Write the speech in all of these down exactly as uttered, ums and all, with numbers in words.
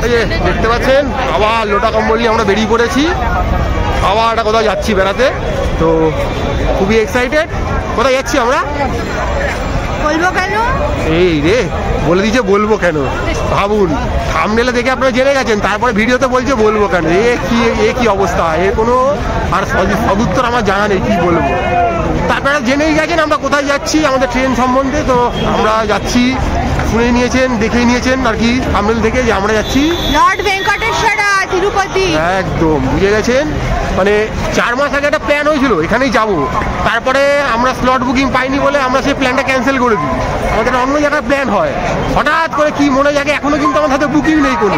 এই যে দেখতে পাচ্ছেন আবার লোটা কম্বল নিয়ে আমরা বেরিয়ে পড়েছি, আবার একটা কোথাও যাচ্ছি বেড়াতে। তো খুবই এক্সাইটেড। কোথায় যাচ্ছি আমরা বলবো কেন? এই রে বলে দিয়েছে বলবো কেন। ভাবুন, থাম্বনেলে দেখে আপনারা জেনে গেছেন, তারপরে ভিডিওতে বলছে বলবো কেন। এ কি এ কি অবস্থা, এর কোনো আর সদুত্তর আমার জানা নেই কি বলবো। তারপরে জেনেই গেছেন আমরা কোথায় যাচ্ছি, আমাদের ট্রেন সম্বন্ধে। তো আমরা যাচ্ছি, শুনে নিয়েছেন, দেখে নিয়েছেন আর কি থাম্বনেল থেকে, যে আমরা যাচ্ছি লর্ড ভেঙ্কটেশ্বরা তিরুপতি। একদম বুঝে গেছেন। মানে চার মাস আগে একটা প্ল্যান হয়েছিল এখানেই যাব, তারপরে আমরা স্লট বুকিং পাইনি বলে আমরা সেই প্ল্যানটা ক্যান্সেল করে দিই। আমাদের অন্য জায়গায় প্ল্যান হয়, হঠাৎ করে কি মনে জাগে এখনো কিন্তু আমার হাতে বুকিং নেই কোনো।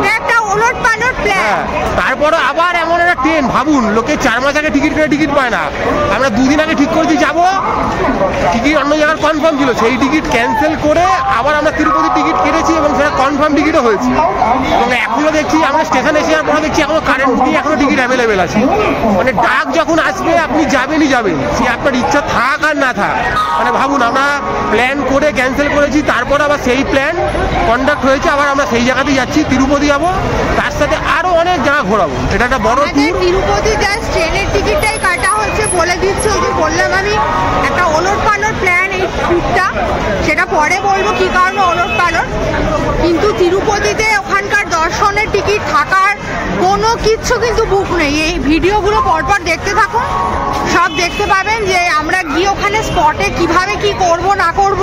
হ্যাঁ, তারপরে আবার এমন একটা ট্রেন, ভাবুন লোকে চার মাস আগে টিকিট করে টিকিট পায় না, আমরা দুদিন আগে ঠিক করেছি যাবো, টিকিট অন্য জায়গায় কনফার্ম ছিল, সেই টিকিট ক্যান্সেল করে আবার আমরা তিরুপতি টিকিট কেটেছি এবং সেটা কনফার্ম টিকিটও হয়েছে। এবং এখনো দেখছি আমরা স্টেশনে এসে পরে দেখছি এখনো কারেন্ট বুকিং এখনো টিকিট অ্যাভেলেবেল আছে। মানে ডাক যখন আসবে আপনি যাবেনই যাবেন, সে আপনার ইচ্ছা থাক আর না থাক। মানে ভাবুন আমরা প্ল্যান করে ক্যান্সেল করেছি, তারপর আবার সেই প্ল্যান কন্ডাক্ট হয়েছে, আবার আমরা সেই জায়গাতেই যাচ্ছি, তিরুপতি যাবো, তার সাথে আরো অনেক জায়গা ঘোরাবো। এটা একটা বড় ট্যুর। তিরুপতি জাস্ট ট্রেনের টিকিটটাই কাটা হচ্ছে বলে দিচ্ছে, ওকে বললাম আমি একটা ওলট পালট প্ল্যান এই ট্যুরটা, সেটা পরে বলবো কি কারণে ওলট পালট। কিন্তু তিরুপতিতে ওখানকার দর্শনের টিকিট, থাকার কোনো কিচ্ছু কিন্তু বুক নেই। এই ভিডিওগুলো পরপর দেখতে থাকুন, সব দেখতে পাবেন যে আমরা গিয়ে ওখানে স্পটে কিভাবে কি করব না করব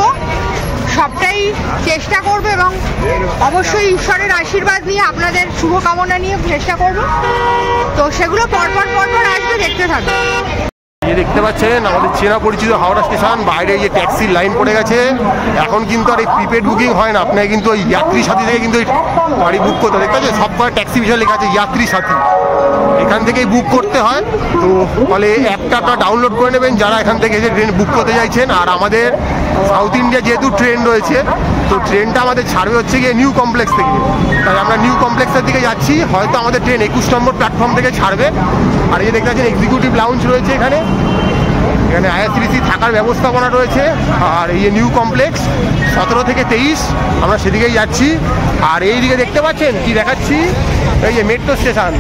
সবটাই চেষ্টা করবো, এবং অবশ্যই ঈশ্বরের আশীর্বাদ নিয়ে আপনাদের শুভকামনা নিয়ে চেষ্টা করব। তো সেগুলো পরপর পরপর আসবে, দেখতে থাকবে। দেখতে পাচ্ছেন আমাদের চেনা পরিচিত হাওড়া স্টেশন, বাইরে যে ট্যাক্সির লাইন পড়ে গেছে। এখন কিন্তু আর এই প্রিপেড বুকিং হয় না, আপনাকে কিন্তু ওই যাত্রী সাথী থেকে কিন্তু গাড়ি বুক করতে হয়। দেখতে পাচ্ছেন সব কটা ট্যাক্সি বিষয়ে লেখা আছে যাত্রী সাথী, এখান থেকেই বুক করতে হয়। তো ফলে অ্যাপটা আপনারা ডাউনলোড করে নেবেন যারা এখান থেকে এসে ট্রেন বুক করতে চাইছেন। আর আমাদের সাউথ ইন্ডিয়া যেহেতু ট্রেন রয়েছে, তো ট্রেনটা আমাদের ছাড়বে হচ্ছে গিয়ে নিউ কমপ্লেক্স থেকে, তাই আমরা নিউ কমপ্লেক্সের দিকে যাচ্ছি। হয়তো আমাদের ট্রেন একুশ নম্বর প্ল্যাটফর্ম থেকে ছাড়বে। আর এই যে দেখতে পাচ্ছেন এক্সিকিউটিভ লাউঞ্জ রয়েছে এখানে, এখানে আইআরসিটিসি থাকার ব্যবস্থাপনা রয়েছে। আর এই যে নিউ কমপ্লেক্স সতেরো থেকে তেইশ আমরা সেদিকেই যাচ্ছি। আর এই দিকে দেখতে পাচ্ছেন কি দেখাচ্ছি, এই যে মেট্রো স্টেশন,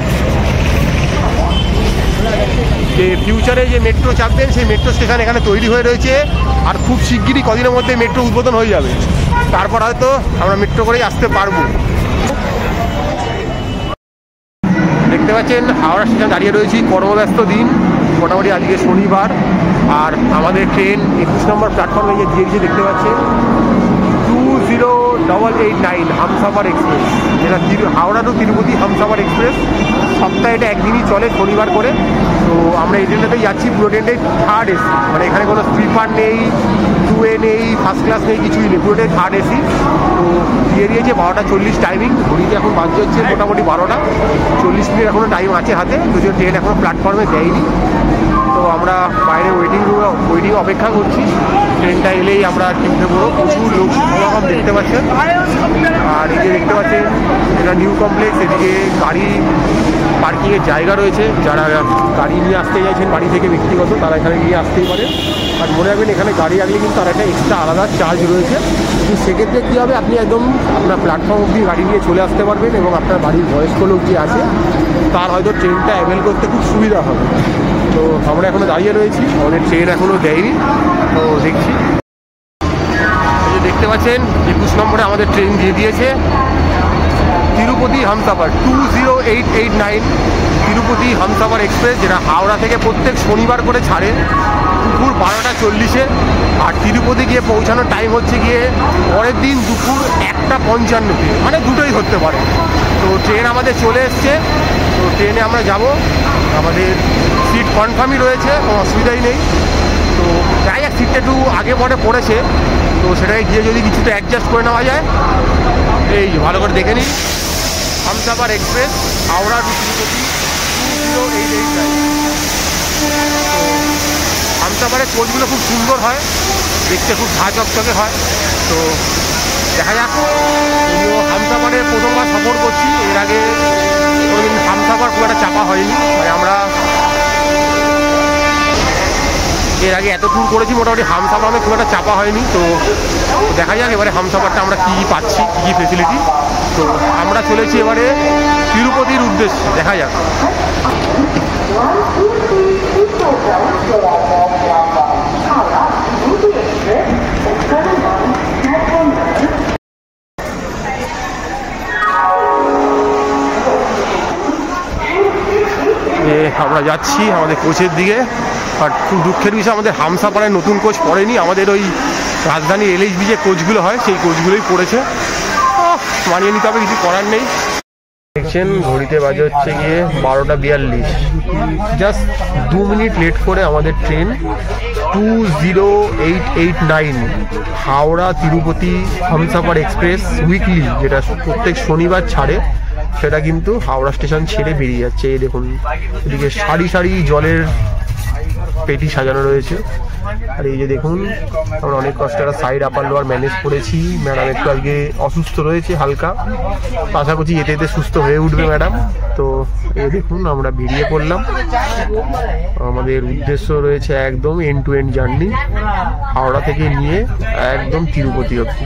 যে ফিউচারে যে মেট্রো চাপবেন সেই মেট্রো স্টেশন এখানে তৈরি হয়ে রয়েছে। আর খুব শিগগিরই কদিনের মধ্যে মেট্রো উদ্বোধন হয়ে যাবে, তারপর হয়তো আমরা মেট্রো করেই আসতে পারবো। দেখতে পাচ্ছেন হাওড়া স্টেশন দাঁড়িয়ে রয়েছি, কর্মব্যস্ত দিন, মোটামুটি আজকে শনিবার। আর আমাদের ট্রেন একুশ নম্বর প্ল্যাটফর্মে যে দিয়ে দিয়েছে দেখতে পাচ্ছেন two zero double eight nine Humsafar express, যেটা হাওড়া টু তিরুপতি হামসাফার এক্সপ্রেস। সপ্তাহে এটা একদিনই চলে শনিবার করে। তো আমরা এই ট্রেনটাতেই যাচ্ছি, পুরো ট্রেনটাই থার্ড এসি, মানে এখানে কোনো স্লিপার নেই, টু এ নেই, ফার্স্ট ক্লাস নেই, কিছুই নেই, পুরোটাই থার্ড এসি। তো দিয়ে দিয়েছে বারোটা চল্লিশ টাইমিং, ঘড়িতে এখন বাজছে হচ্ছে মোটামুটি বারোটা চল্লিশ মিনিট এখনও টাইম আছে হাতে, যদিও ট্রেন এখনও প্ল্যাটফর্মে দেয়নি। তো আমরা বাইরে ওয়েটিং রুমে ওয়েটিং অপেক্ষা করছি, ট্রেনটা এলেই আমরা টিপতে পড়বো। প্রচুর লোক সমাগম দেখতে পাচ্ছেন। আর এই যে দেখতে পাচ্ছেন এটা নিউ কমপ্লেক্স, এদিকে গাড়ি পার্কিংয়ের জায়গা রয়েছে, যারা গাড়ি নিয়ে আসতে চাইছেন বাড়ি থেকে ব্যক্তিগত তারা এখানে নিয়ে আসতেই পারেন। আর মনে রাখবেন এখানে গাড়ি রাখলে কিন্তু তার একটা এক্সট্রা আলাদা চার্জ রয়েছে। কিন্তু সেক্ষেত্রে কী হবে, আপনি একদম আপনার প্ল্যাটফর্ম অবধি গাড়ি নিয়ে চলে আসতে পারবেন এবং আপনার বাড়ির বয়স্ক লোক যে আছে তার হয়তো ট্রেনটা অ্যাভেল করতে খুব সুবিধা হবে। তো আমরা এখনও দাঁড়িয়ে রয়েছি, আমাদের ট্রেন এখনও দেয়নি, তো দেখছি। এই যে দেখতে পাচ্ছেন একুশ নম্বরে আমাদের ট্রেন দিয়ে দিয়েছে, Tirupati Humsafar two zero eight eight nine Tirupati Humsafar express, যেটা হাওড়া থেকে প্রত্যেক শনিবার করে ছাড়ে দুপুর বারোটা চল্লিশে। আর তিরুপতি গিয়ে পৌঁছানোর টাইম হচ্ছে গিয়ে পরের দিন দুপুর একটা পঞ্চান্নতে, মানে দুটোই ধরতে পারে। তো ট্রেন আমাদের চলে এসছে, তো ট্রেনে আমরা যাব, আমাদের সিট কনফার্মই রয়েছে, কোনো অসুবিধাই নেই। তো যাই এক সিটটা একটু আগে পরে পড়েছে, তো সেটাকে গিয়ে যদি কিছুটা অ্যাডজাস্ট করে নেওয়া যায়। এই ভালো করে দেখে নিই, Humsafar express Howrah to Tirupati two zero eight eight nine. তো হামসাফারের কোচগুলো খুব সুন্দর হয়, দেখতে খুব ঝাঁ চকচকে হয়। তো দেখা যাক, যদিও হামসাফারে প্রথমবার সফর করছি, এর আগে কোনোদিন হামসাফার খুব একটা চাপা হয়নি। মানে আমরা এর আগে এত ট্যুর করেছি, মোটামুটি হামসাফার আমাদের খুব একটা চাপা হয়নি। তো দেখা যাক এবারে হামসাফারটা আমরা কী কী পাচ্ছি, কী কী ফেসিলিটি। তো আমরা চলেছি এবারে তিরুপতির উদ্দেশ্যে, দেখা যাক। আমরা যাচ্ছি আমাদের কোচের দিকে। বাট খুব দুঃখের বিষয় আমাদের হামসাপাড়ায় নতুন কোচ পড়েনি, আমাদের ওই রাজধানীর এলএইচবি যে কোচগুলো হয় সেই কোচগুলোই পড়েছে। মানিয়ে নিতে হবে, কিছু করার নেই। দেখছেন ঘড়িতে বাজে হচ্ছে গিয়ে বারোটা বিয়াল্লিশ। জাস্ট দু মিনিট লেট করে আমাদের train two zero eight eight nine Howrah Tirupati Humsafar express weekly, যেটা প্রত্যেক শনিবার ছাড়ে, সেটা কিন্তু হাওড়া স্টেশন ছেড়ে বেরিয়ে যাচ্ছে। এই দেখুন এদিকে সারি সারি জলের পেটি সাজানো রয়েছে। আর এই যে দেখুন আমরা অনেক কষ্ট একটা সাইড আপার লোয়ার ম্যানেজ করেছি। ম্যাডাম একটু আজকে অসুস্থ রয়েছে হালকা, আশা করছি এতে এতে সুস্থ হয়ে উঠবে ম্যাডাম। তো এই দেখুন আমরা বেরিয়ে পড়লাম। আমাদের উদ্দেশ্য রয়েছে একদম end to end journey, Howrah থেকে নিয়ে একদম তিরুপতি অবধি।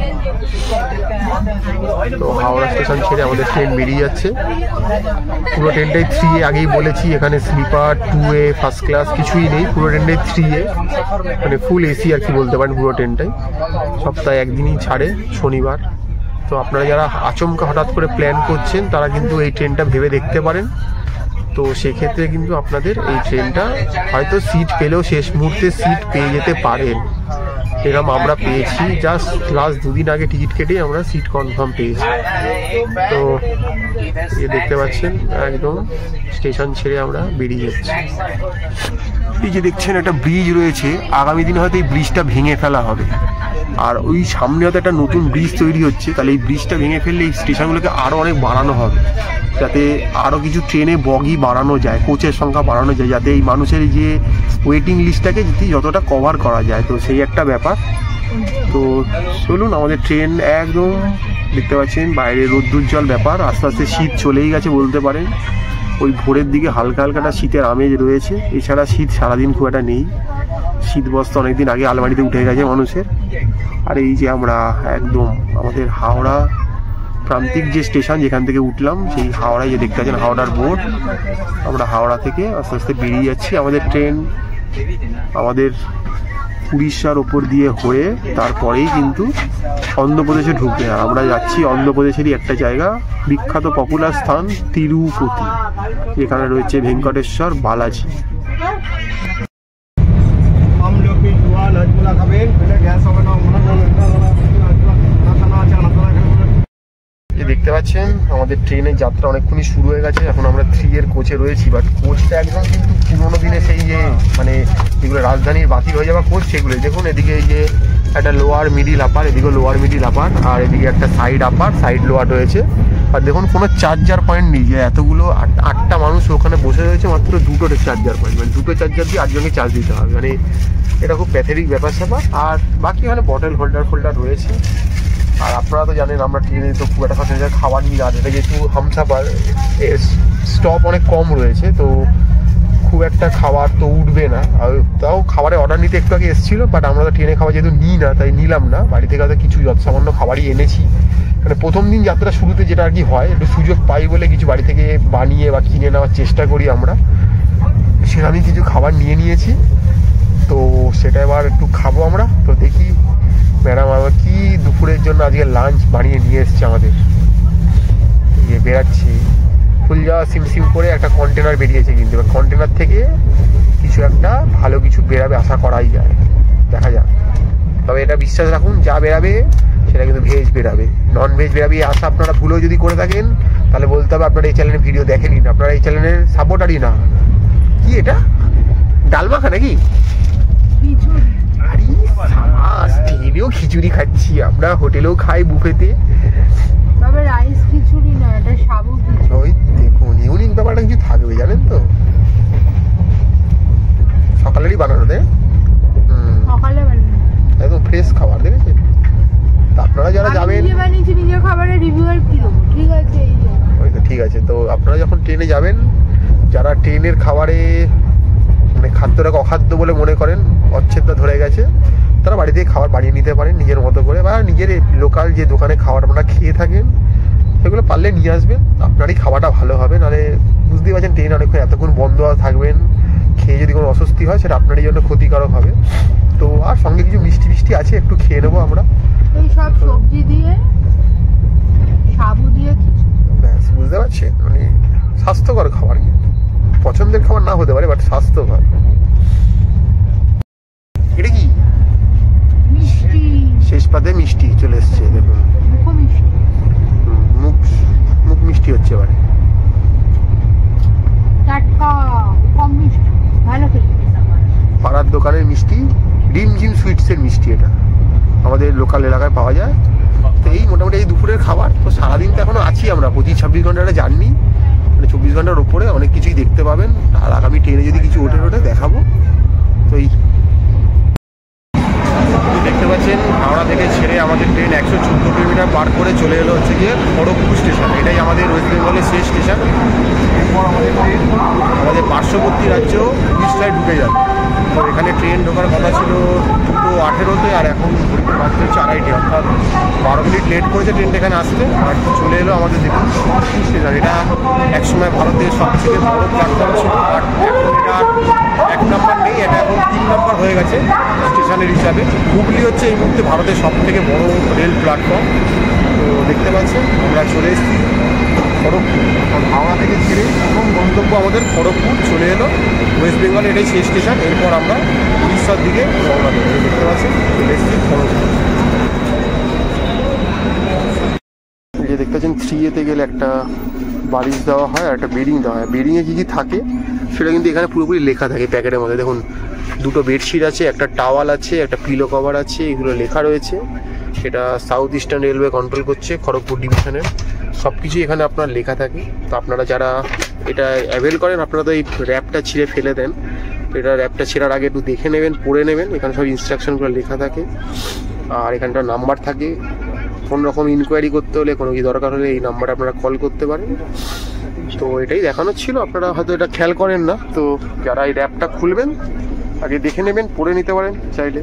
তো হাওড়া স্টেশন ছেড়ে আমাদের ট্রেন বেরিয়ে যাচ্ছে। পুরো ট্রেনটাই থ্রি এ, আগেই বলেছি এখানে sleeper, two A, first class কিছুই নেই। পুরো ট্রেনটাই থ্রি এ, মানে ফুল এসি আর কি বলতে পারেন পুরো ট্রেনটাই। সপ্তাহে একদিনই ছাড়ে, শনিবার। তো আপনারা যারা আচমকা হঠাৎ করে প্ল্যান করছেন তারা কিন্তু এই ট্রেনটা ভেবে দেখতে পারেন। তো সেক্ষেত্রে কিন্তু আপনাদের এই ট্রেনটা হয়তো সিট পেলেও শেষ মুহূর্তে সিট পেয়ে যেতে পারেন, এরকম আমরা পেয়েছি। জাস্ট লাস্ট দুদিন আগে টিকিট কেটেই আমরা সিট কনফার্ম পেয়েছি। তো এ দেখতে পাচ্ছেন একদম স্টেশন ছেড়ে আমরা বেরিয়ে যাচ্ছি। এই যে দেখছেন একটা ব্রিজ রয়েছে, আগামী দিনে হয়তো এই ব্রিজটা ভেঙে ফেলা হবে। আর ওই সামনে হয়তো একটা নতুন ব্রিজ তৈরি হচ্ছে, তাহলে এই ব্রিজটা ভেঙে ফেললে এই স্টেশনগুলোকে আরও অনেক বাড়ানো হবে, যাতে আরও কিছু ট্রেনে বগি বাড়ানো যায়, কোচের সংখ্যা বাড়ানো যায়, যাতে এই মানুষের যে ওয়েটিং লিস্টটাকে যতটা কভার করা যায়। তো সেই একটা ব্যাপার। তো চলুন, আমাদের ট্রেন একদম দেখতে পাচ্ছেন বাইরে রোদ্দুজ্জ্বল ব্যাপার। আস্তে আস্তে শীত চলেই গেছে বলতে পারেন। ওই ভোরের দিকে হালকা হালকাটা শীতের আমেজ রয়েছে, এছাড়া শীত সারাদিন খুব একটা নেই। শীত বস্তা অনেকদিন আগে আলমারিতে উঠে গেছে মানুষের। আর এই যে আমরা একদম আমাদের হাওড়া প্রান্তিক যে স্টেশন যেখান থেকে উঠলাম, সেই হাওড়ায় যে দেখতে পাচ্ছেন হাওড়ার বোর্ড, আমরা হাওড়া থেকে আস্তে আস্তে বেরিয়ে যাচ্ছি। আমাদের ট্রেন আমাদের উড়িষ্যার ওপর দিয়ে হয়ে তারপরেই কিন্তু অন্ধ্রপ্রদেশে ঢুকবে। আর আমরা যাচ্ছি অন্ধ্রপ্রদেশেরই একটা জায়গা, বিখ্যাত পপুলার স্থান তিরুপতি, যেখানে রয়েছে ভেঙ্কটেশ্বর বালাজি। দেখতে পাচ্ছেন আমাদের ট্রেনের যাত্রা অনেকক্ষণই শুরু হয়ে গেছে। এখন আমরা থ্রি এর কোচে রয়েছি, বাট কোচটা একদম কিন্তু পুরোনো দিনে সেই যে মানে যেগুলো রাজধানীর বাতিল হয়ে যাওয়া কোচ সেগুলো। দেখুন এদিকে এই যে একটা লোয়ার মিডিল আপার, এদিকে লোয়ার মিডিল আপার, আর এদিকে একটা সাইড আপার সাইড লোয়ার রয়েছে। আর দেখুন কোনো চার্জার পয়েন্ট নেই, যে এতগুলো আটটা মানুষ ওখানে বসে রয়েছে, মাত্র দুটো চার্জার পয়েন্ট, মানে দুটো চার্জার দিয়ে আটজনকে চার্জ দিতে হবে। মানে এটা খুব প্যাথেটিক ব্যাপার স্যাপার। আর বাকি এখানে বটল হোল্ডার ফোল্ডার রয়েছে। আর আপনারা তো জানেন আমরা ট্রেনে তো খুব একটা সচরাচর খাবার নিয়ে যান, এটা যেহেতু হামসাপার স্টপ অনেক কম রয়েছে, তো খুব একটা খাবার তো উঠবে না। আর তাও খাবারের অর্ডার নিতে একটু আগে এসেছিলো, বাট আমরা তো ট্রেনে খাবার যেহেতু নিই না তাই নিলাম না। বাড়ি থেকে হয়তো কিছু যত সামান্য খাবারই এনেছি, মানে প্রথম দিন যাত্রা শুরুতে যেটা আর কি হয়, একটু সুযোগ পাই বলে কিছু বাড়ি থেকে বানিয়ে বা কিনে নেওয়ার চেষ্টা করি আমরা। সেখানে কিছু খাবার নিয়ে নিয়েছি, তো সেটা এবার একটু খাবো আমরা। তো দেখি ম্যাডাম আবার কি দুপুরের জন্য আজকে লাঞ্চ বানিয়ে নিয়ে এসছে আমাদের। ইয়ে বেরাচ্ছি ফুল যাওয়া সিম সিম করে একটা কন্টেনার বেরিয়েছে, কিন্তু এবার কন্টেনার থেকে কিছু একটা ভালো কিছু বেরাবে আশা করাই যায়, দেখা যাক। তবে এটা বিশ্বাস রাখুন, যা বেরাবে সেটা কিন্তু ভেজ বেরাবে, নন ভেজ বেরাবে আশা আপনারা ভুলেও যদি করে থাকেন তাহলে বলতে হবে আপনারা এই চ্যানেলের ভিডিও দেখেনি, আপনারা এই চ্যানেলের সাপোর্টারই না। কি এটা ডাল মাখা নাকি? ট্রেনেও খিচুড়ি খাচ্ছি আমরা, হোটেলেও খাই বুফেতে, তবে রাইস খিচুড়ি না, এটা সাবু খিচুড়ি। ওই দেখুন ইউনিক ব্যাপারটা কিছু থাকবে জানেন তো, সকালেরই বানানো দেয়, সকালে বানানো একদম ফ্রেশ খাবার দেখেছেন। আপনারা যারা যাবেন, নিজে বানিয়েছি নিজের খাবারের রিভিউ আর কি দেবো, ঠিক আছে এই ওই তো ঠিক আছে। তো আপনারা যখন ট্রেনে যাবেন, যারা ট্রেনের খাবারে মানে খাদ্যটাকে অখাদ্য বলে মনে করেন, অচ্ছেদ্য ধরে গেছে, তারা বাড়ি থেকে খাবার বানিয়ে নিতে পারেন নিজের মতো করে, বা নিজের লোকাল যে দোকানে খাবার আপনারা খেয়ে থাকেন এগুলো পারলে নিয়ে আসবেন, আপনারই খাওয়াটা ভালো হবে। নাহলে বুঝতেই পারছেন ট্রেন অনেকক্ষণ এতক্ষণ বন্ধ থাকবেন, খেয়ে যদি কোনো অস্বস্তি হয় সেটা আপনারই জন্য ক্ষতিকারক হবে। তো আর সঙ্গে কিছু মিষ্টি মিষ্টি আছে, একটু খেয়ে নেবো আমরা। এই সব সবজি দিয়ে সাবু দিয়ে ব্যাস, বুঝতে পারছেন, মানে স্বাস্থ্যকর খাবার, কিন্তু পছন্দের খাবার না হতে পারে বাট স্বাস্থ্যকর। এটা কি মিষ্টি, শেষ পাতে মিষ্টি চলে এসছে, দেখুন মুখ মুখ মিষ্টি হচ্ছে এবারে, টাটকা কম মিষ্টি, ভালো খেতে। পাড়ার দোকানের মিষ্টি, ডিম জিম সুইটসের মিষ্টি, এটা আমাদের লোকাল এলাকায় পাওয়া যায়। তো এই মোটামুটি এই দুপুরের খাবার। তো সারাদিন তো এখনো আছি আমরা, পঁচিশ ছাব্বিশ ঘন্টাটা জার্নি, মানে চব্বিশ ঘন্টার ওপরে অনেক কিছুই দেখতে পাবেন। আর আগামী ট্রেনে যদি কিছু ওঠে ওঠে দেখাবো। তো এই দেখতে পাচ্ছেন হাওড়া থেকে ছেড়ে আমাদের ট্রেন একশো চোদ্দো কিলোমিটার পার করে চলে এলো হচ্ছে গিয়ে খড়গপুর স্টেশন। এটাই আমাদের ওয়েস্ট বেঙ্গলের শেষ স্টেশন। এরপর আমাদের ট্রেন আমাদের পার্শ্ববর্তী রাজ্য উড়িষ্যায় ঢুকে যাবে। তো এখানে ট্রেন ঢোকার কথা ছিল দুটো আঠেরোতে, আর এখন ঘড়িতে বাজতে হচ্ছে আড়াইটে, অর্থাৎ বারো মিনিট লেট করেছে ট্রেনটা এখানে আসতে। আর চলে এলো আমাদের দেখুন স্টেশন। এটা একসময় ভারতের সবথেকে বড় প্ল্যাটফর্ম ছিল, আর এখন এটা এক নম্বর নেই, এটা এখন তিন নম্বর হয়ে গেছে স্টেশনের হিসাবে। হুগলি হচ্ছে এই মুহূর্তে ভারতের সব থেকে বড় রেল প্ল্যাটফর্ম। তো দেখতে পাচ্ছেন আমরা চলে এসেছি খড়গপুর। হাওড়া থেকে ছেড়ে প্রথম গন্তব্য আমাদের খড়গপুর চলে এলো। ওয়েস্ট বেঙ্গল এটাই শেষ স্টেশন। এরপর আমরা উড়িষ্যার দিকে রওনা দেবো। দেখতে পাচ্ছেন চলে এসেছি খড়গপুর। এই যে দেখতে পাচ্ছেন থ্রি এতে গেলে একটা বালিশ দেওয়া হয় আর একটা বেডিং দেওয়া হয়। বেডিংয়ে কী কী থাকে সেটা কিন্তু এখানে পুরোপুরি লেখা থাকে প্যাকেটের মধ্যে। দেখুন দুটো বেডশিট আছে, একটা টাওয়াল আছে, একটা পিলো কভার আছে, এগুলো লেখা রয়েছে। এটা সাউথ ইস্টার্ন রেলওয়ে কন্ট্রোল করছে খড়গপুর ডিভিশনের। সব কিছুই এখানে আপনার লেখা থাকে। তো আপনারা যারা এটা অ্যাভেল করেন আপনারা তো এই র্যাপটা ছিঁড়ে ফেলে দেন। তো এটা র্যাপটা ছেঁড়ার আগে একটু দেখে নেবেন, পড়ে নেবেন। এখানে সব ইনস্ট্রাকশনগুলো লেখা থাকে আর এখানটা নাম্বার থাকে। কোনো রকম ইনকোয়ারি করতে হলে, কোনো কি দরকার হলে এই নাম্বারে আপনারা কল করতে পারেন। তো এটাই দেখানোর ছিল, আপনারা হয়তো এটা খেয়াল করেন না। তো যারা এই র্যাপটা খুলবেন আগে দেখে নেবেন, পড়ে নিতে পারেন চাইলে।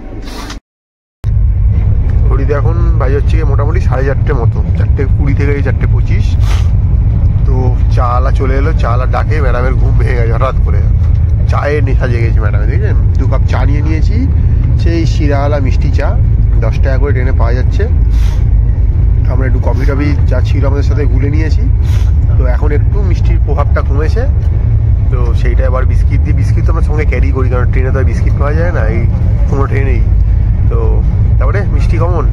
ঘড়িতে এখন বাজে হচ্ছে মোটামুটি সাড়ে চারটে মতো, চারটে কুড়ি থেকে চারটে পঁচিশ। তো চালা চলে এলো, চালা ডাকে ম্যাডামের ঘুম ভেঙে গেছে হঠাৎ করে। চায়ের নেশা জেগেছে ম্যাডামে, দেখেন দু কাপ চা নিয়ে নিয়েছি, সেই শিরাওয়ালা মিষ্টি চা দশ টাকা করে ট্রেনে পাওয়া যাচ্ছে। আমরা একটু কফি টফি যা ছিল আমাদের সাথে গুলে নিয়েছি। তো এখন একটু মিষ্টির প্রভাবটা কমেছে। তো সেইটা এবার বিস্কিট দিয়ে, বিস্কিট তো আমরা সঙ্গে ক্যারি করি কারণ ট্রেনে তো বিস্কিট পাওয়া যায় না এই কোনো ট্রেনেই। তো তারপরে মিষ্টি কেমন?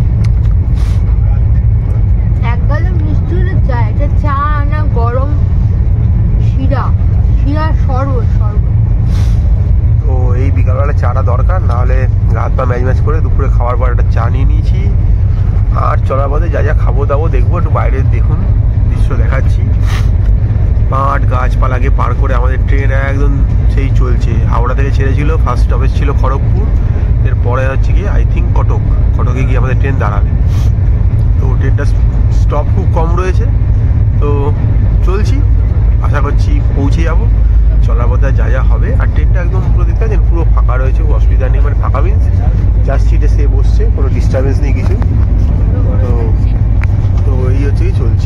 একদম মিষ্টি চা, এটা চা না গরম শিরা, শিরা শরবত শরবত। তো এই বিকালবেলা চাটা দরকার, না হলে হাত পা ম্যাচ ম্যাচ করে দুপুরে খাওয়ার পর একটা চা নিয়ে নিয়েছি। আর চলার পথে যা যা খাবো দাবো দেখবো, একটু বাইরে দেখুন দৃশ্য দেখাচ্ছি। মাঠ গাছপালাকে পার করে আমাদের ট্রেন একদম সেই চলছে। হাওড়া থেকে ছেড়েছিল, ফার্স্ট স্টপেজ ছিল খড়গপুর, এরপরে হচ্ছে কি আই থিঙ্ক কটক। কটকে গিয়ে আমাদের ট্রেন দাঁড়াবে। তো ট্রেনটা স্টপ খুব কম রয়েছে। তো চলছি, আশা করছি পৌঁছে যাব। চলার পথে যা যা হবে। আর ট্রেনটা একদম পুরো দেখতে পাচ্ছেন পুরো ফাঁকা রয়েছে, অসুবিধা নেই। মানে ফাঁকা মিন্স যার সিটে সে বসছে, কোনো ডিস্টার্বেন্স নেই কিছু। তো তো এই হচ্ছে কি চলছে,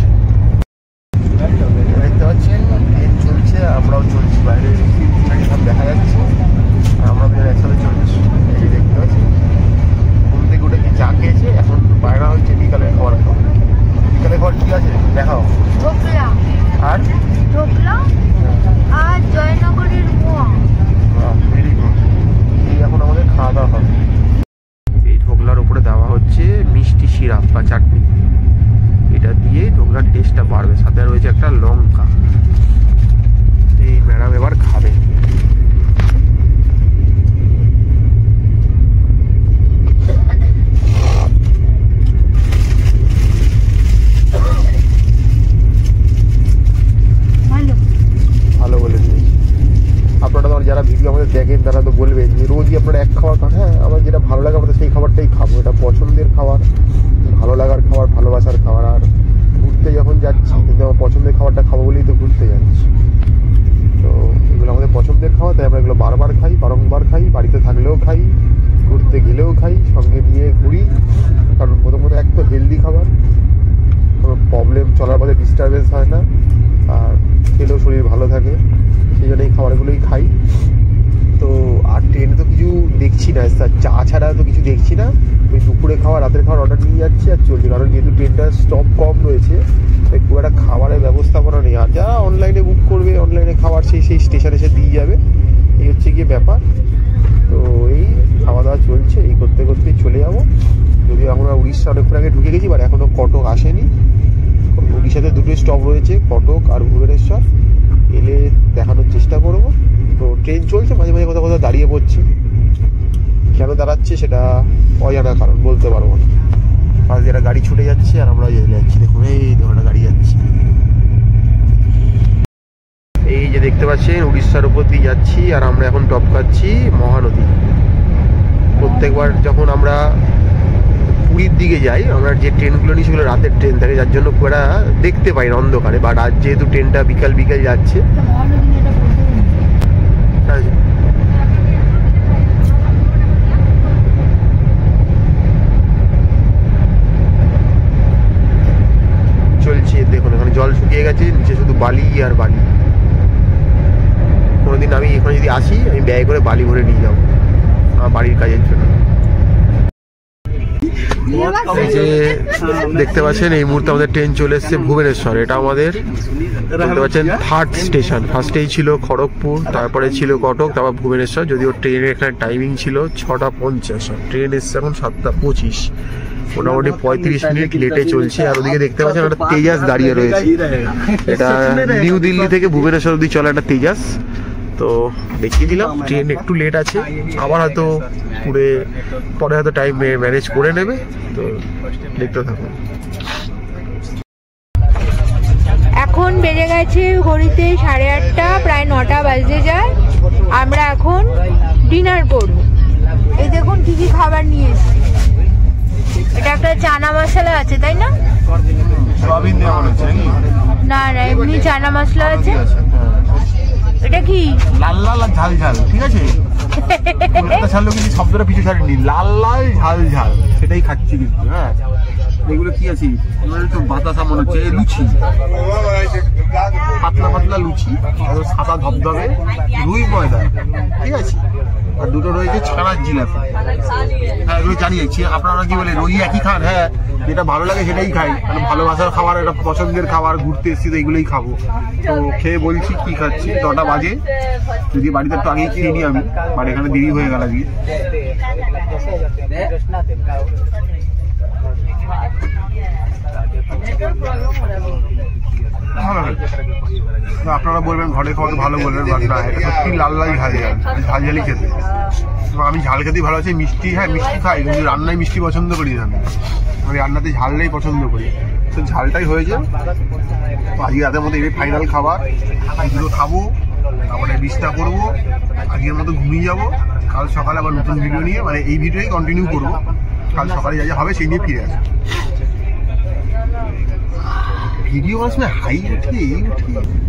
দেখতে পাচ্ছেন ট্রেন চলছে, আমরাও চলছি। বাইরে সব দেখা যাচ্ছে আর আমরা দুজন একসাথে চলছি। এই দেখতে পাচ্ছি ঘুম থেকে উঠে কি চা খেয়েছে, এখন বাইরে হচ্ছে বিকালের খাবার খাওয়া। বিকালের খাবার কি আছে দেখাও। ঢোকলা আর ঢোকলা আর জয়নগরের মোয়া। Very good. এই এখন আমাদের খাওয়া দাওয়া হবে। এই ঢোকলার উপরে দেওয়া হচ্ছে মিষ্টি সিরাপ বা চাটনি। এটা দিয়ে ঢোকলার টেস্টটা বাড়বে। সাথে রয়েছে একটা লঙ্কা। এই ম্যাডাম এবার খাবে। ভালো বলে দিয়েছি। আপনারা তো যারা ভিডিও আমাদের দেখেন তারা তো বলবেন যে রোজই আপনারা এক খাবার খান। হ্যাঁ, আমার যেটা ভালো লাগে আমরা সেই খাবারটাই খাবো। এটা পছন্দের খাবার, ভালো লাগার খাবার, ভালোবাসার খাবার। আর ঘুরতে যখন যাচ্ছি কিন্তু আমার পছন্দের খাবারটা খাবো বলেই তো ঘুরতে যাচ্ছি। তো এগুলো আমাদের পছন্দের খাবার, তাই আমরা এগুলো বারবার খাই, বারংবার খাই। বাড়িতে থাকলেও খাই, ঘুরতে গেলেও খাই, সঙ্গে নিয়ে ঘুরি। কারণ প্রথমত এক তো হেলদি খাবার, কোনো প্রবলেম চলার খাওয়ার মধ্যে ডিস্টারবেন্স হয় না, আর খেলেও শরীর ভালো থাকে, সেই জন্য এই খাবারগুলোই খাই। তো আর ট্রেনে তো কিছু দেখছি না, চা ছাড়া তো কিছু দেখছি না। ওই দুপুরে খাওয়া রাতের খাওয়ার অর্ডার নিয়ে যাচ্ছি আর চলছে, কারণ যেহেতু ট্রেনটা স্টপ কম রয়েছে তাই খুব একটা খাবারের ব্যবস্থাপনা নেই। আর যারা অনলাইনে বুক করবে অনলাইনে খাবার সেই সেই স্টেশনে এসে দিয়ে যাবে, এই হচ্ছে গিয়ে ব্যাপার। তো এই খাওয়া দাওয়া চলছে, এই করতে করতেই চলে যাবো। যদিও আমরা উড়িষ্যা অনেকক্ষণ আগে ঢুকে গেছি, বাট এখনও কটক আসেনি। উড়িষ্যাতে দুটো স্টপ রয়েছে, কটক আর ভুবনেশ্বর, এলে দেখানোর চেষ্টা করবো। তো ট্রেন চলছে, মাঝে মাঝে কোথাও কোথাও দাঁড়িয়ে পড়ছে, কেন দাঁড়াচ্ছে সেটা অজানা কারণ, বলতে পারবো না। পাশ দিয়ে একটা গাড়ি ছুটে যাচ্ছে আর আমরা যাচ্ছি, দেখুন এই ধরনের গাড়ি যাচ্ছে। এই যে দেখতে পাচ্ছেন উড়িষ্যার উপর দিয়ে যাচ্ছি, আর আমরা এখন টপকাচ্ছি মহানদী। প্রত্যেকবার যখন আমরা পুরীর দিকে যাই, আমরা যে ট্রেনগুলো নিই সেগুলো রাতের ট্রেন থাকে, যার জন্য পুরা দেখতে পাই না অন্ধকারে। বাট আজ যেহেতু ট্রেনটা বিকাল বিকাল যাচ্ছে, চলছে দেখুন, এখানে জল শুকিয়ে গেছে, নিচে শুধু বালি আর বালি। কোনোদিন আমি এখানে যদি আসি, আমি ব্যয় করে বালি ভরে নিয়ে যাবো আমার বাড়ির কাজের জন্য। এই যে দেখতে পাচ্ছেন এই মুহূর্তে আমাদের ট্রেন চলে এসছে ভুবনেশ্বর। এটা আমাদের দেখতে পাচ্ছেন থার্ড স্টেশন। ফার্স্টেই ছিল খড়গপুর, তারপরে ছিল কটক, তারপর ভুবনেশ্বর। যদিও ট্রেনের এখানে টাইমিং ছিল ছটা পঞ্চাশ, ট্রেন এসছে এখন সাতটা পঁচিশ, মোটামুটি পঁয়ত্রিশ মিনিট লেটে চলছে। আর ওদিকে দেখতে পাচ্ছেন একটা তেজাস দাঁড়িয়ে রয়েছে। এটা নিউ দিল্লি থেকে ভুবনেশ্বর অব্দি চলা একটা তেজাস। তো দেখিয়ে দিলাম, ট্রেন একটু লেট আছে, আবার হয়তো পুরে পরে হয়তো টাইম ম্যানেজ করে নেবে। তো দেখতে থাকুন। এখন বেজে গেছে ঘড়িতে সাড়ে আটটা, প্রায় নটা বাজতে যায়। আমরা এখন ডিনার করব। এই দেখুন কি কি খাবার নিয়ে এসেছি। এটা একটা চানা মশলা আছে, তাই না? না না, এমনি চানা মশলা আছে। এটা কি লাল লাল আর ঝাল ঝাল, ঠিক আছে? কলকাতা ছাড়লো কিন্তু শব্দটা পিছু ছাড়েনি, লাল লাল ঝাল ঝাল, সেটাই খাচ্ছি কিন্তু। হ্যাঁ, এগুলো কি আছে? তো বাতাসা মনে হচ্ছে, লুচি, পাতলা পাতলা লুচি, সাদা ধবধবে রুই ময়দা, ঠিক আছে? আর দুটো রয়েছে ছানার জিলাপি। হ্যাঁ, এগুলো জানিয়েছি। আপনারা কি বলে রুই একই খান? হ্যাঁ, যেটা ভালো লাগে সেটাই খাই, মানে ভালোবাসার খাবার, এটা পছন্দের খাবার, ঘুরতে এসেছি তো এইগুলোই খাবো। তো খেয়ে বলছি কি খাচ্ছি। নটা বাজে, যদি বাড়িতে একটু আগেই খেয়ে নিই আমি, মানে এখানে দেরি হয়ে গেল আজকে। আপনারা বলবেন ঘরে খাওয়া তো ভালো বলবেন, বাট না, এটা সত্যি লাল লাল ঝাল ঝাল, ঝাল ঝালই খেতে। আমি ঝাল খেতেই ভালো আছি। মিষ্টি, হ্যাঁ মিষ্টি খাই, কিন্তু রান্নায় মিষ্টি পছন্দ করি না আমি। আমি রান্নাতে ঝালটাই পছন্দ করি, তো ঝালটাই হয়েছে। আজকে রাতের মধ্যে এই ফাইনাল খাবার, এগুলো খাবো, তারপরে বিছনা করবো, আজকের মতো ঘুমিয়ে যাবো। কাল সকালে আবার নতুন ভিডিও নিয়ে, মানে এই ভিডিওই কন্টিনিউ করবো। কাল সকালে যা যা হবে সেই নিয়ে ফিরে আসবো। ভিডিও আসলে হাই উঠে এই উঠে।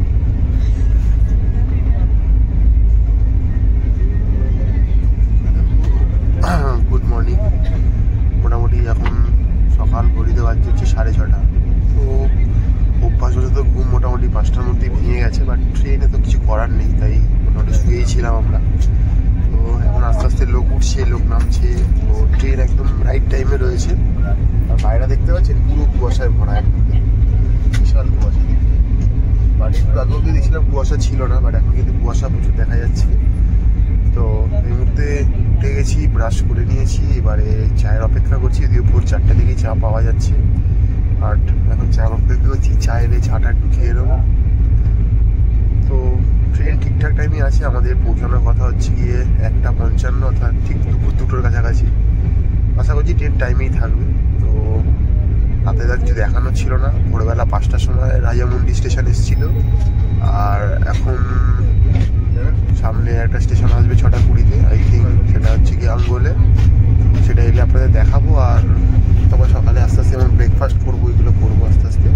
Good morning. মোটামুটি এখন সকাল ঘড়িতে বাজছে হচ্ছে সাড়ে ছটা। তো অভ্যাস হলে তো ঘুম মোটামুটি পাঁচটার মধ্যেই ভেঙে গেছে, বাট ট্রেনে তো কিছু করার নেই, তাই মোটামুটি শুয়েই ছিলাম আমরা। তো এখন আস্তে আস্তে লোক উঠছে, লোক নামছে। তো ট্রেন একদম রাইট টাইমে রয়েছে। আর বাইরে দেখতে পাচ্ছেন পুরো কুয়াশায় ভরা, একদম বিশাল কুয়াশা। বাট একটু আগেও যদি দেখছিলাম কুয়াশা ছিল না, বাট এখন কিন্তু কুয়াশা প্রচুর দেখা যাচ্ছে। তো এই মুহূর্তে উঠে গেছি, ব্রাশ করে নিয়েছি, এবারে চায়ের অপেক্ষা করছি। যদিও ভোর চারটে থেকেই চা পাওয়া যাচ্ছে, বাট এখন চায়ের অপেক্ষা করছি। চা এলে চাটা একটু খেয়ে নেবো। তো ট্রেন ঠিকঠাক টাইমে আছে। আমাদের পৌঁছানোর কথা হচ্ছে গিয়ে একটা পঞ্চান্ন, অর্থাৎ ঠিক দুপুর দুটোর কাছাকাছি। আশা করছি ট্রেন টাইমেই থাকবে। তো রাতে কিছু দেখানো ছিল না। ভোরবেলা পাঁচটার সময় রাজামুন্ডি স্টেশন এসেছিল, আর এখন সামনে একটা স্টেশন আসবে ছটা কুড়িতে, আই থিঙ্ক সেটা হচ্ছে কি আঙ্গোলে। সেটা এলে আপনাদের দেখাবো। আর তারপর সকালে আস্তে আস্তে যেমন ব্রেকফাস্ট করবো, এগুলো করবো আস্তে আস্তে।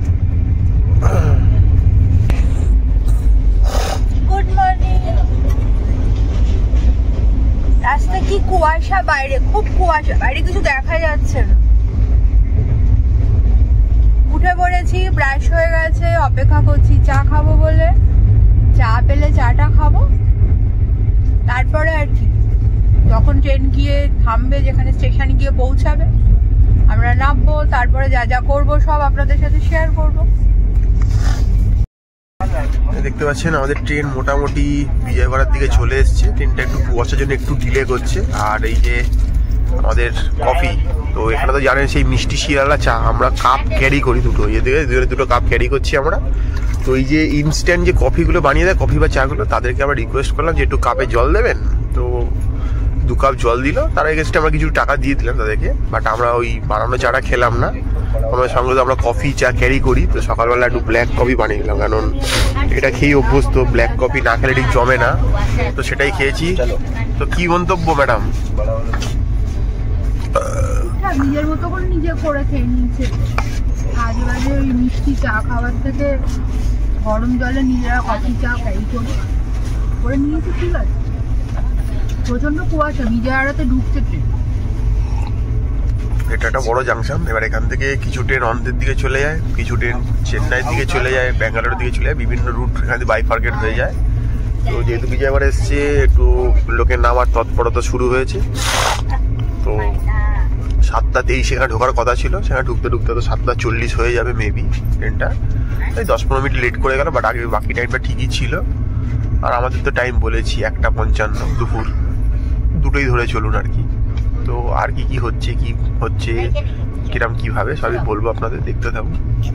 Good morning. রাস্তা কি কুয়াশা, বাইরে খুব কুয়াশা, বাইরে কিছু দেখা যাচ্ছে না। উঠে পড়েছি, ব্রাশ হয়ে গেছে, অপেক্ষা করছি চা খাবো বলে। চা পেলে চাটা খাবো, তারপরে আর কি যখন ট্রেন গিয়ে থামবে, যেখানে স্টেশনে গিয়ে পৌঁছাবে আমরা নামবো, তারপরে যা যা করবো সব আপনাদের সাথে শেয়ার করবো। দেখতে পাচ্ছেন আমাদের ট্রেন মোটামুটি বিজয়বাড়ার দিকে চলে এসছে। ট্রেনটা একটু কুয়াশার জন্য একটু ডিলে করছে। আর এই যে আমাদের কফি, তো এখানে তো জানেন সেই মিষ্টি শিয়ালা চা, আমরা কাপ ক্যারি করি দুটো, এই দিকে দুটো কাপ ক্যারি করছি আমরা। তো এই যে ইনস্ট্যান্ট যে কফিগুলো বানিয়ে দেয়, কফি বা চাগুলো, তাদেরকে আমরা রিকোয়েস্ট করলাম যে একটু কাপে জল দেবেন। তো দু কাপ জল দিল, তার এগেনস্টে আমরা কিছু টাকা দিয়ে দিলাম তাদেরকে। বাট আমরা ওই বানানো চাটা খেলাম না, আমরা সঙ্গে তো আমরা কফি চা ক্যারি করি। তো সকালবেলা একটু ব্ল্যাক কফি বানিয়ে নিলাম, কারণ এটা খেয়ে অভ্যস্ত, ব্ল্যাক কফি না খেলে ঠিক জমে না, তো সেটাই খেয়েছি। তো কি মন্তব্য ম্যাডাম? নিজের মতো করে নিজে করে খেয়ে নিয়েছে, আজে বাজে ওই মিষ্টি চা খাওয়ার থেকে গরম জলে নিজেরা কফি চা ক্যারি করে করে নিয়েছে। ঠিক আছে, প্রচন্ড কুয়াশা, বিজয়াড়াতে ঢুকছে ট্রেন। এটা একটা বড় জাংশন। এবার এখান থেকে কিছু ট্রেন অন্ধ্রের দিকে চলে যায়, কিছু ট্রেন চেন্নাইয়ের দিকে চলে যায়, ব্যাঙ্গালোরের দিকে চলে যায়, বিভিন্ন রুট এখানে বাইফার্কেট হয়ে যায়। তো যেহেতু বিজয়বাড়া এসছে, একটু লোকের নামার তৎপরতা শুরু হয়েছে। তো সাতটা তেইশ এখানে ঢোকার কথা ছিল, সেখানে ঢুকতে ঢুকতে তো সাতটা চল্লিশ হয়ে যাবে মেবি ট্রেনটা। এই দশ পনেরো মিনিট লেট করে গেল, বাট আগে বাকি টাইমটা ঠিকই ছিল। আর আমাদের তো টাইম বলেছি একটা পঞ্চান্ন, দুপুর দুটোই ধরে চলুন আর কি। তো আর কি কি হচ্ছে কি হচ্ছে কিরম কিভাবে সবই বলবো আপনাদের, দেখতে থাকুন।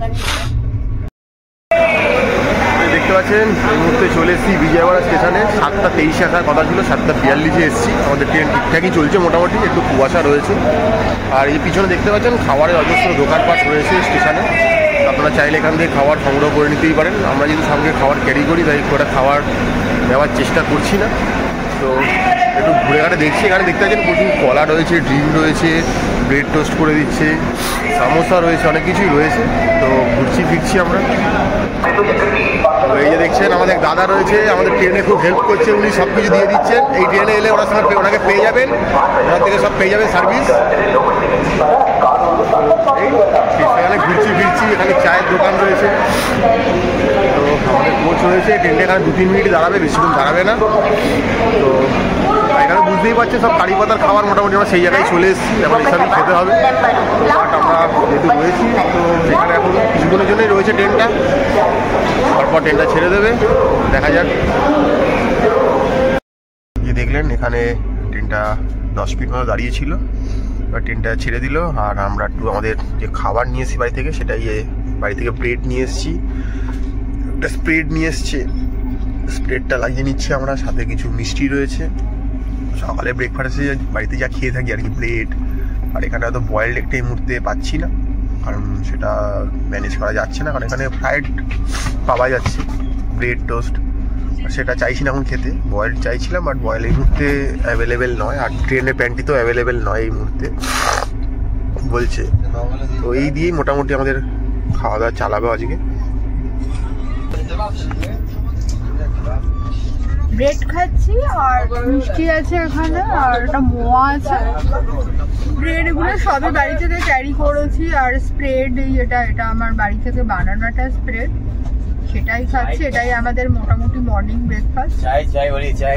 দেখতে পাচ্ছেন এই মুহূর্তে চলে এসেছি বিজয়বাড়া স্টেশনে। সাতটা তেইশে আসার কথা ছিল, সাতটা বিয়াল্লিশে এসেছি। আমাদের ট্রেন ঠিকঠাকই চলছে মোটামুটি, একটু কুয়াশা রয়েছে। আর এই পিছনে দেখতে পাচ্ছেন খাবারের অজস্র দোকানপাট রয়েছে স্টেশনে, আপনারা চাইলে এখান থেকে খাবার সংগ্রহ করে নিতেই পারেন। আমরা যেহেতু সঙ্গে খাবার ক্যারি করি, তাই করে খাবার নেওয়ার চেষ্টা করছি না। তো একটু ঘুরে ঘাটে দেখছি। এখানে দেখতে পাচ্ছেন প্রচুর কলা রয়েছে, ড্রিম রয়েছে, ব্রেড টোস্ট করে দিচ্ছে, সামোসা রয়েছে, অনেক কিছুই রয়েছে। তো ঘুরছি ফিরছি আমরা। তো এই যে দেখছেন আমাদের দাদা রয়েছে, আমাদের ট্রেনে খুব হেল্প করছে, উনি সব কিছু দিয়ে দিচ্ছেন। এই ট্রেনে এলে ওনার সঙ্গে ওনাকে পেয়ে যাবেন, ওনার থেকে সব পেয়ে যাবেন সার্ভিস। সেখানে ঘুরছি ফিরছি, এখানে চায়ের দোকান রয়েছে। তো আমাদের কোচ রয়েছে, ট্রেনটা এখানে দু তিন মিনিট দাঁড়াবে, বেশিক্ষণ দাঁড়াবে না। তো এখানে বুঝতেই পারছে সব কারি পাতার খাবার, মোটামুটি আমরা সেই জায়গায় চলে এসেছি, এখন এইসবই খেতে হবে। বাট আমরা যেহেতু রয়েছি, তো সেখানে এখন কিছুক্ষণের জন্যই রয়েছে ট্রেনটা, তারপর ট্রেনটা ছেড়ে দেবে, দেখা যাক। যে দেখলেন এখানে ট্রেনটা দশ মিনিট মতো দাঁড়িয়েছিল, এবার ট্রেনটা ছেড়ে দিল। আর আমরা একটু আমাদের যে খাবার নিয়ে এসেছি বাড়ি থেকে, সেটা ইয়ে বাড়ি থেকে ব্রেড নিয়ে এসেছি, একটা স্প্রেড নিয়ে এসছে, স্প্রেডটা লাগিয়ে নিচ্ছে আমরা। সাথে কিছু মিষ্টি রয়েছে, সকালে ব্রেকফাস্টে বাড়িতে যা খেয়ে থাকি আর কি, ব্রেড। আর এখানে হয়তো বয়েলড একটা এই মুহূর্তে পাচ্ছি না, কারণ সেটা ম্যানেজ করা যাচ্ছে না, কারণ এখানে ফ্রাইড পাওয়া যাচ্ছে, ব্রেড টোস্ট। আর সেটা চাইছি না এখন খেতে, বয়েলড চাইছিলাম, বাট বয়েল এই মুহূর্তে অ্যাভেলেবেল নয়। আর ট্রেনের প্যান্টি তো অ্যাভেলেবেল নয় এই মুহূর্তে বলছে। তো এই দিয়েই মোটামুটি আমাদের খাওয়া দাওয়া চালাবে আজকে। ব্রেড খাচ্ছি আর মিষ্টি আছে এখানে, আর একটা মোয়া আছে। ব্রেড এগুলো সবই বাড়ি থেকে ক্যারি করেছি। আর স্প্রেড, এটা এটা আমার বাড়ি থেকে বানানো একটা স্প্রেড, সেটাই খাচ্ছি। এটাই আমাদের মোটামুটি মর্নিং ব্রেকফাস্ট। চাই চাই বলি চাই।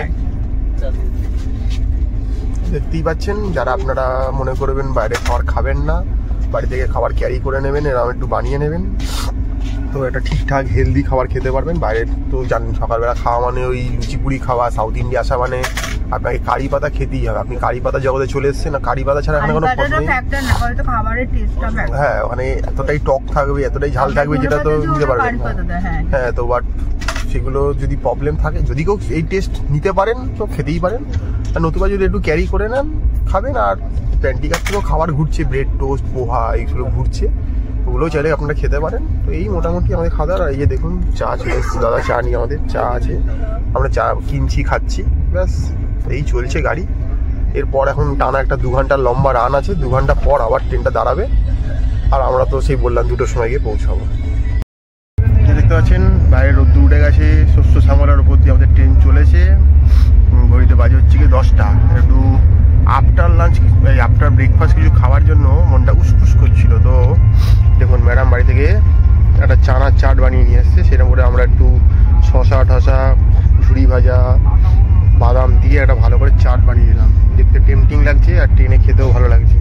দেখতেই পাচ্ছেন, যারা আপনারা মনে করবেন বাইরে খাবার খাবেন না, বাড়ি থেকে খাবার ক্যারি করে নেবেন, এরকম একটু বানিয়ে নেবেন, তো একটা ঠিকঠাক হেলদি খাবার খেতে পারবেন। বাইরে তো জানেন সকালবেলা খাওয়া মানে ওই লুচি পুরি খাওয়া, সাউথ ইন্ডিয়া আসা মানে আপনাকে কারি পাতা খেতেই হবে। আপনি কারি পাতা জগতে চলে এসেছেন, না কারি পাতা ছাড়া এখানে কোনো পথ নেই। হ্যাঁ, মানে এতটাই টক থাকবে, এতটাই ঝাল থাকবে, যেটা তো নিতে পারবেন না। হ্যাঁ, তো বাট সেগুলো যদি প্রবলেম থাকে, যদি কেউ এই টেস্ট নিতে পারেন তো খেতেই পারেন, আর নতুবা যদি একটু ক্যারি করে নেন খাবেন। আর প্যান্টিকার থেকেও খাবার ঘুরছে, ব্রেড টোস্ট, পোহা, এইগুলো ঘুরছে, ওগুলোও চাইলে আপনারা খেতে পারেন। তো এই মোটামুটি আমাদের খাওয়া দাওয়া। এই যে দেখুন চা চলে এসেছি, দাদা চা নিয়ে, আমাদের চা আছে, আমরা চা কিনছি খাচ্ছি, ব্যাস এই চলছে গাড়ি। এরপর এখন টানা একটা দু ঘন্টার লম্বা রান আছে, দু ঘন্টা পর আবার ট্রেনটা দাঁড়াবে। আর আমরা তো সেই বললাম দুটোর সময় গিয়ে পৌঁছাবো। দেখতে পাচ্ছেন বাইরে রোদ্দুর উঠে গেছে, শস্য শ্যামলার উপর দিয়ে আমাদের ট্রেন চলেছে। ঘড়িতে বাজে হচ্ছে কি দশটা, একটু আফটার লাঞ্চ এই আফটার ব্রেকফাস্ট কিছু খাওয়ার জন্য মনটা উসকুস করছিল। তো দেখুন ম্যাডাম বাড়ি থেকে একটা চানার চাট বানিয়ে নিয়ে এসছে, সেটা করে আমরা একটু শশা ঠসা ঝুড়ি ভাজা বাদাম দিয়ে একটা ভালো করে চাট বানিয়ে দিলাম। দেখতে টেম্পটিং লাগছে আর ট্রেনে খেতেও ভালো লাগছে।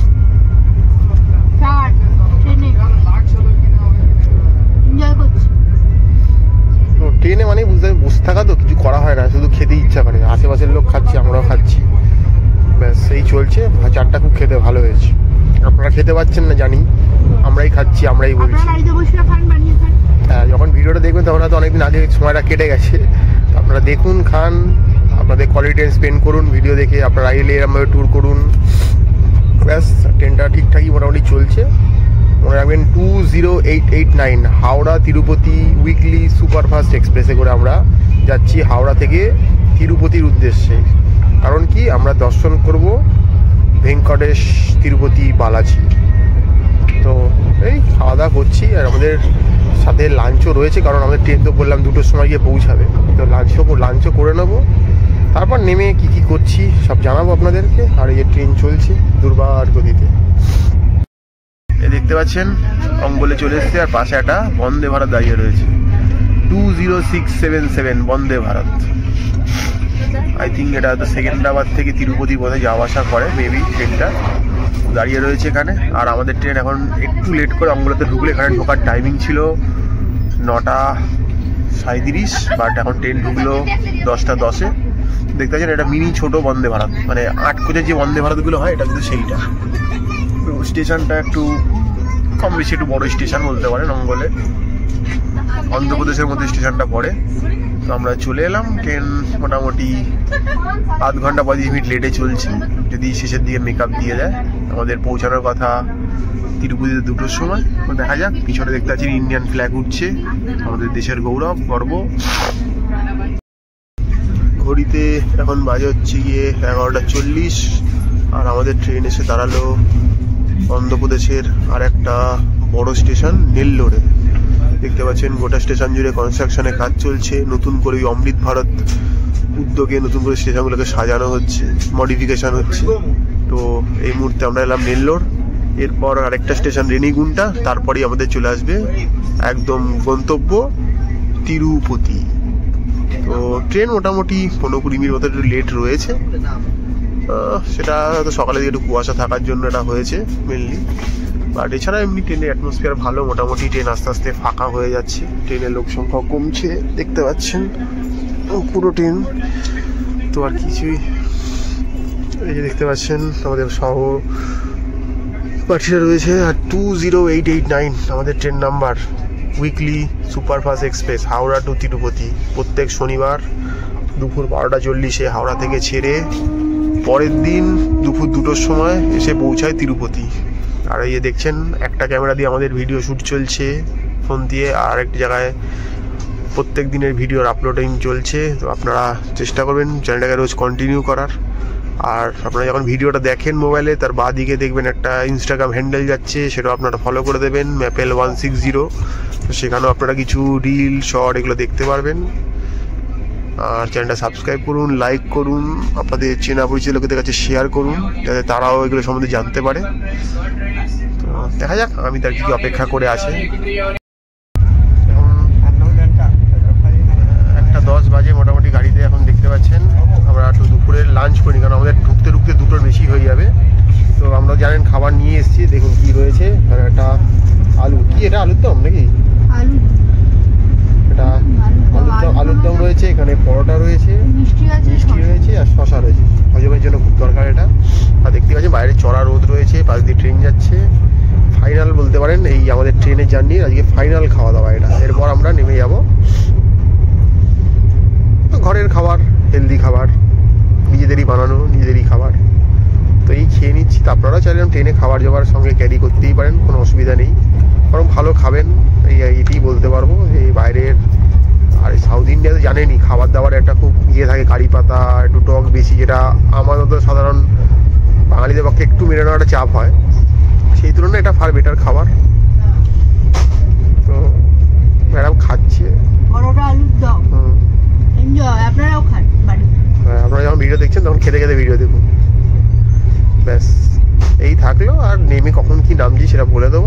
তো ট্রেনে মানে বুঝতে বসে থাকা তো কিছু করা হয় না, শুধু খেতে ইচ্ছা করে। আশেপাশের লোক খাচ্ছে, আমরাও খাচ্ছি, ব্যাস সেই চলছে। চাটটা খুব খেতে ভালো হয়েছে। আপনারা খেতে পাচ্ছেন না জানি, আমরাই খাচ্ছি, আমরাই বলছি। হ্যাঁ, যখন ভিডিওটা দেখবেন তখন হয়তো অনেকদিন আগে সময়টা কেটে গেছে। তো আপনারা দেখুন, খান, আপনাদের কোয়ালিটি টাইম স্পেন্ড করুন ভিডিও দেখে। আপনারা এলে এরমভাবে ট্যুর করুন। ব্যাস ট্রেনটা ঠিকঠাকই মোটামুটি চলছে। মনে রাখবেন two zero eight eight nine Howrah Tirupati weekly superfast এক্সপ্রেসে করে আমরা যাচ্ছি হাওড়া থেকে তিরুপতির উদ্দেশ্যে। কারণ কি, আমরা দর্শন করব ভেঙ্কটেশ তিরুপতি বালাজি। তো এই খাওয়া দাওয়া করছি, আর আমাদের সাথে লাঞ্চও রয়েছে, কারণ আমাদের ট্রেন তো বললাম দুটোর সময় গিয়ে পৌঁছাবে। তো লাঞ্চও লাঞ্চও করে নেবো, তারপর নেমে কি কি করছি সব জানাবো আপনাদেরকে। আর এই যে ট্রেন চলছে দুর্বার গতিতে, এ দেখতে পাচ্ছেন অঙ্গলে চলে এসছে, আর পাশে একটা বন্দে ভারত দাঁড়িয়ে রয়েছে two zero six seven seven Vande Bharat. I think এটা তো সেকেন্দ্রাবাদ থেকে তিরুপতি পথে যাওয়া আসা করে মেবি ট্রেনটা, দাঁড়িয়ে রয়েছে এখানে। আর আমাদের ট্রেন এখন একটু লেট করে অঙ্গলাতে ঢুকলে, এখানে ঢোকার টাইমিং ছিল নটা সাঁইত্রিশ, বাট এখন ট্রেন ঢুকলো দশটা দশে। দেখতে পাচ্ছেন এটা মিনি ছোট বন্দে ভারত, মানে আট কোচের যে বন্দে ভারতগুলো হয় এটা কিন্তু সেইটা। তো স্টেশনটা একটু কম বেশি একটু বড় স্টেশন বলতে পারেন, অঙ্গলে অন্ধ্রপ্রদেশের মধ্যে স্টেশনটা পড়ে। তো আমরা চলে এলাম। ট্রেন মোটামুটি আধ ঘন্টা পঁয়ত্রিশ মিনিট লেটে চলছে, যদি শেষের দিকে মেকআপ দিয়ে দেয়। আমাদের পৌঁছানোর কথা তিরুপতিতে দুটোর সময়। দেখা যাক। পিছনে দেখতে পাচ্ছি ইন্ডিয়ান ফ্ল্যাগ উঠছে, আমাদের দেশের গৌরব, গর্ব। ঘড়িতে এখন বাজে হচ্ছে গিয়ে এগারোটা চল্লিশ, আর আমাদের ট্রেন এসে দাঁড়ালো অন্ধ্রপ্রদেশের আর একটা বড় স্টেশন নেল্লোরে। দেখতে পাচ্ছেন গোটা স্টেশন জুড়ে কনস্ট্রাকশনের কাজ চলছে। নতুন করে ওই অমৃত ভারত উদ্যোগে নতুন করে স্টেশনগুলোকে সাজানো হচ্ছে, মডিফিকেশন হচ্ছে। তো এই মুহূর্তে আমরা এলাম নেল্লোর, এরপর আরেকটা স্টেশন রেনিগুন্টা, তারপরেই আমাদের চলে আসবে একদম গন্তব্য তিরুপতি। তো ট্রেন মোটামুটি পনেরো কুড়ি মিনিট মতো একটু লেট রয়েছে, সেটা হয়তো সকালে দিকে একটু কুয়াশা থাকার জন্য এটা হয়েছে মেনলি। বাট এছাড়া এমনি ট্রেনের অ্যাটমসফিয়ার ভালো, মোটামুটি ট্রেন আস্তে আস্তে ফাঁকা হয়ে যাচ্ছে, ট্রেনের লোক সংখ্যা কমছে দেখতে পাচ্ছেন পুরো ট্রেন। তো আর কিছুই, এই যে দেখতে পাচ্ছেন আমাদের সহ পাঠিয়ে রয়েছে। আর two zero eight eight nine আমাদের train number, weekly superfast express Howrah to Tirupati. প্রত্যেক শনিবার দুপুর বারোটা চল্লিশে হাওড়া থেকে ছেড়ে পরের দিন দুপুর দুটোর সময় এসে পৌঁছায় তিরুপতি। আর এই যে দেখছেন একটা ক্যামেরা দিয়ে আমাদের ভিডিও শ্যুট চলছে ফোন দিয়ে, আর একটি জায়গায় প্রত্যেক দিনের ভিডিওর আপলোডিং চলছে। তো আপনারা চেষ্টা করবেন চ্যানেলটাকে রোজ কন্টিনিউ করার। আর আপনারা যখন ভিডিওটা দেখেন মোবাইলে, তার বাঁ দিকে দেখবেন একটা ইনস্টাগ্রাম হ্যান্ডেল যাচ্ছে, সেটাও আপনারা ফলো করে দেবেন, ম্যাপেল ওয়ান সিক্স জিরো। তো সেখানেও আপনারা কিছু রিল শর্ট এগুলো দেখতে পারবেন। আর চ্যানেলটা সাবস্ক্রাইব করুন, লাইক করুন, আপনাদের চেনা পরিচিত লোকেদের কাছে শেয়ার করুন, যাতে তারাও এগুলো সম্বন্ধে জানতে পারে। তো দেখা যাক, আমি তার কি অপেক্ষা করে আছে। একটা দশ বাজে মোটামুটি গাড়িতে এখন দেখতে পাচ্ছেন। আমরা একটু দুপুরের লাঞ্চ করি, কারণ আমাদের ঢুকতে ঢুকতে দুটোর বেশি হয়ে যাবে। তো আমরা জানেন খাবার নিয়ে এসেছি, দেখুন কি রয়েছে। আর একটা আলু, কি এটা আলুর দম নাকি? আলু, এটা আলুর দম, আলুর দম রয়েছে এখানে, পরোটা রয়েছে, মিষ্টি রয়েছে, আর শশা রয়েছে। হজমের জন্য খুব দরকার এটা। আর দেখতে পাচ্ছেন বাইরে চড়া রোদ রয়েছে, পাশ দিয়ে ট্রেন যাচ্ছে। ফাইনাল বলতে পারেন এই আমাদের ট্রেনের জার্নি, আজকে ফাইনাল খাওয়া দাওয়া এটা। এরপর আমরা নেমে যাব ঘরের খাবার, হেলদি খাবার, নিজেদেরই বানানো, নিজেদেরই খাবার। তো এই খেয়ে নিচ্ছি। তো আপনারাও চাইলেন ট্রেনে খাবার যাবার সঙ্গে ক্যারি করতেই পারেন, কোনো অসুবিধা নেই, বরং ভালো খাবেন। এই এটাই বলতে পারবো। এই বাইরের আর সাউথ ইন্ডিয়াতে জানেনই খাবার দাবার একটা খুব ইয়ে থাকে, কারি পাতা, একটু টক বেশি, যেটা আমাদের তো সাধারণ বাঙালিদের পক্ষে একটু মেনে নেওয়া একটা চাপ হয়। সেই তুলনায় এটা ফার বেটার খাবার। তো ম্যাডাম খাচ্ছে আলুর দম, এনজয়। আপনারাও খান বাড়িতে। হ্যাঁ, আপনারা যখন ভিডিও দেখছেন তখন খেতে খেতে ভিডিও দেখুন। ব্যাস এই থাকলো। আর নেমে কখন কি নামছি সেটা বলে দেবো।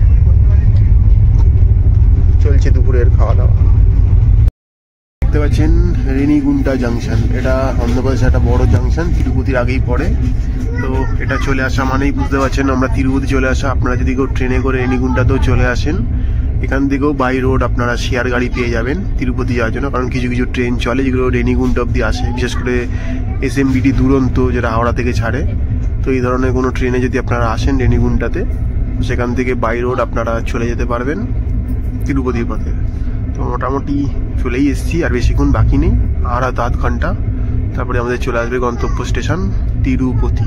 চলছে দুপুরের খাওয়া দাওয়া। দেখতে পাচ্ছেন রেনিগুন্টা জাংশন, এটা অন্ধ্রপ্রদেশের একটা বড় জাংশন, তিরুপতির আগেই পড়ে। তো এটা চলে আসা মানেই বুঝতে পারছেন আমরা তিরুপতি চলে আসা। আপনারা যদি কেউ ট্রেনে করে রেনিগুন্টাতেও চলে আসেন, এখান থেকেও বাই রোড আপনারা শেয়ার গাড়ি পেয়ে যাবেন তিরুপতি যাওয়ার জন্য। কারণ কিছু কিছু ট্রেন চলে যেগুলো রেনিগুন্টা অব্দি আসে, বিশেষ করে এস এম বি টি দুরন্ত যেটা হাওড়া থেকে ছাড়ে। তো এই ধরনের কোনো ট্রেনে যদি আপনারা আসেন রেনিগুন্টাতে, সেখান থেকে বাই রোড আপনারা চলে যেতে পারবেন তিরুপতির পথে। তো মোটামুটি চলেই এসেছি, আর বেশিক্ষণ বাকি নেই, আর আধ ঘন্টা তারপরে আমাদের চলে আসবে গন্তব্য স্টেশন তিরুপতি।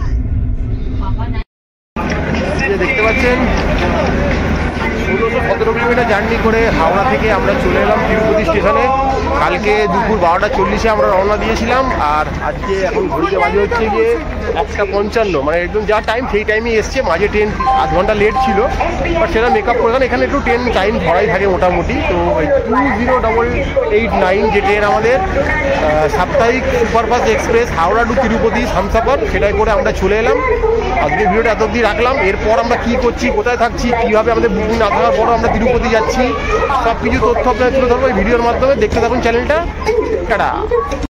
দেখতে পাচ্ছেন ষোলোশো সতেরো কিলোমিটার জার্নি করে হাওড়া থেকে আমরা চলে এলাম তিরুপতি স্টেশনে। কালকে দুপুর বারোটা চল্লিশে আমরা রওনা দিয়েছিলাম, আর আজকে এখন ঘড়িতে বাজে হচ্ছে গিয়ে একটা পঞ্চান্ন, মানে একদম যা টাইম সেই টাইমে এসছে। মাঝে ট্রেন আধ ঘন্টা লেট ছিল, বাট সেটা মেকআপ করে, কারণ এখানে একটু ট্রেন টাইম ধরাই থাকে মোটামুটি। তো two zero double eight nine যে ট্রেন আমাদের সাপ্তাহিক superfast express Howrah to Tirupati Humsafar, সেটাই করে আমরা চলে এলাম। আজকে ভিডিওটা এত অবধি রাখলাম। এরপর আমরা কি করছি, কোথায় থাকছি, কীভাবে আমাদের বুকিং না থাকার পরও আমরা তিরুপতি যাচ্ছি, সব কিছু তথ্য আপনাদের তুলে ধরবো এই ভিডিওর মাধ্যমে। দেখতে থাকুন চ্যানেলটা। টাটা।